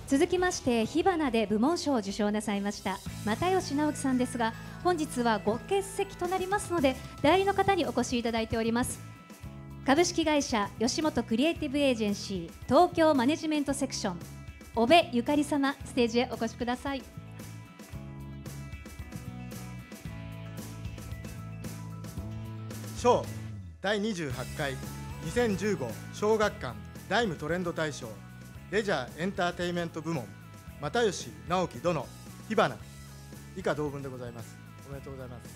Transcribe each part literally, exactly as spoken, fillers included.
続きまして火花で部門賞を受賞なさいました又吉直樹さんですが、本日はご欠席となりますので代理の方にお越しいただいております。株式会社吉本クリエイティブエージェンシー東京マネジメントセクション尾部ゆかり様、ステージへお越しください。 賞だいにじゅうはちかいにせんじゅうご小学館ライムトレンド大賞レジャーエンターテイメント部門又吉直樹殿火花以下同文でございます。おめでとうございます。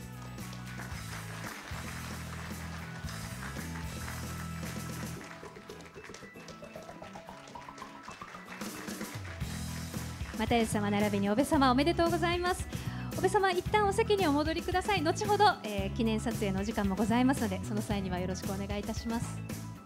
又吉様並びに尾部様、おめでとうございます。尾部様、一旦お席にお戻りください。後ほど、えー、記念撮影のお時間もございますので、その際にはよろしくお願いいたします。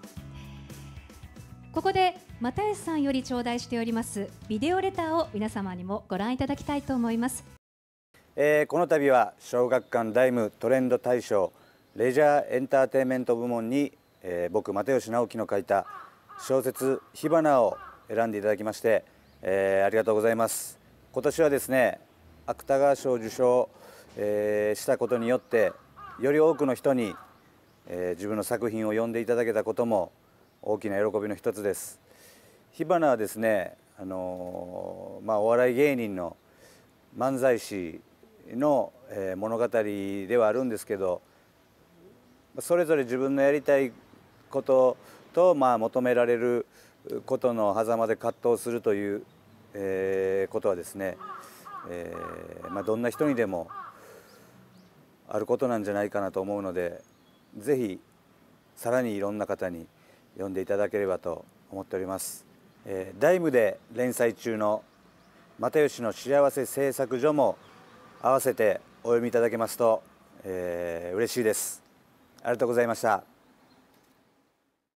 ここで又吉さんより頂戴しておりますビデオレターを皆様にもご覧いただきたいと思います。 えー、この度は小学館ライムトレンド大賞レジャーエンターテインメント部門に、えー、僕又吉直樹の書いた小説「火花」を選んでいただきまして、えー、ありがとうございます。今年はですね芥川賞を受賞、えー、したことによってより多くの人に、えー、自分の作品を読んでいただけたことも大きな喜びの一つです。火花はですね、あのーまあ、お笑い芸人の漫才師の、えー、物語ではあるんですけど、それぞれ自分のやりたいことと、まあ、求められることの狭間で葛藤するという、えー、ことはですね、えーまあ、どんな人にでもあることなんじゃないかなと思うので、ぜひさらにいろんな方に読んでいただければと思っております。えー、ダイムで連載中の又吉の幸せ製作所も合わせてお読みいただけますと、えー、嬉しいです。ありがとうございました。